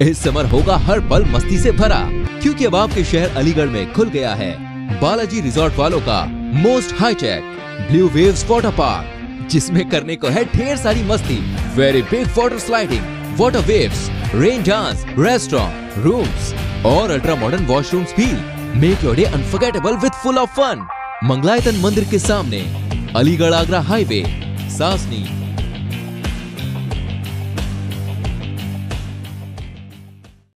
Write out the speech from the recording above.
इस समर होगा हर पल मस्ती से भरा, क्योंकि अब आपके शहर अलीगढ़ में खुल गया है बालाजी रिजॉर्ट वालों का most hi-tech blue waves water park, जिसमें करने को है ढेर सारी मस्ती। Very big water sliding, water waves, rain dance, restaurant, rooms और अल्ट्रा मॉडर्न वॉशरूम्स भी। Make your day unforgettable with full of fun. Mangalayatan मंदिर के सामने, अलीगढ़ आगरा हाईवे, सासनी।